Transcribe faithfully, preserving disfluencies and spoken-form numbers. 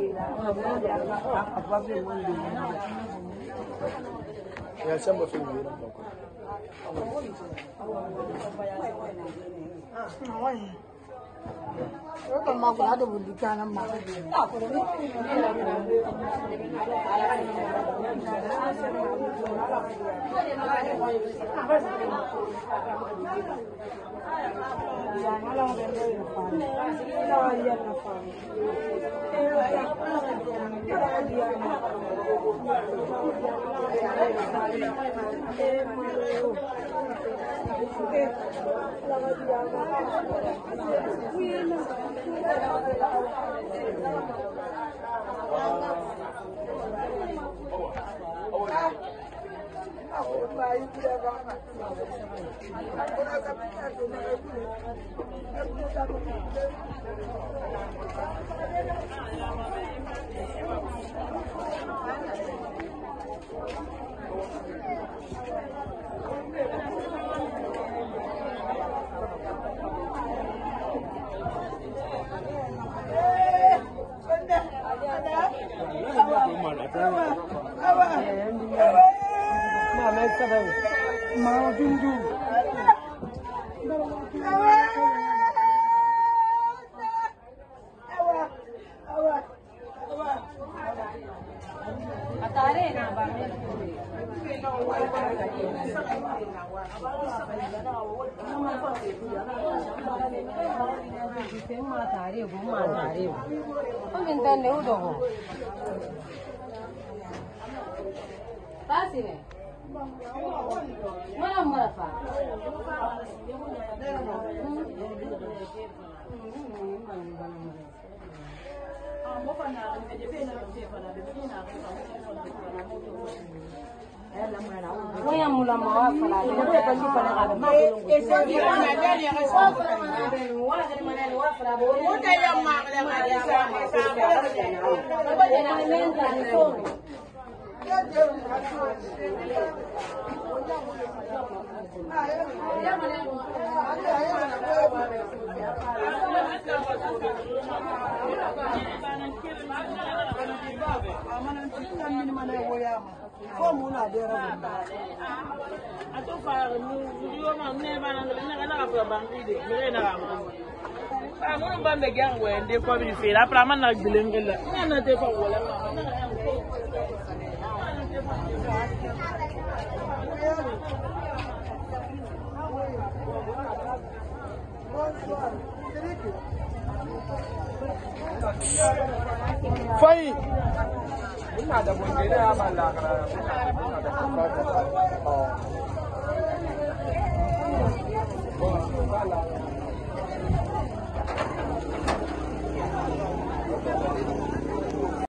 Ya siamo finiti. Yo tama ko hado budi kana ma. Mau tunjuk. Atare na ba? Atare, guma atare. Pamintan ne udo. Pasi ne. Mana marafa? Moya mula mawa fala. Ndio pasi fala kaba. Esa ni wana ndani ya kasa. Wala kani maneno wa fala. Wote ya magla ngadi sana. Sababu na menda ni somo. Fai. Muna da gungere a mallaka. Muna da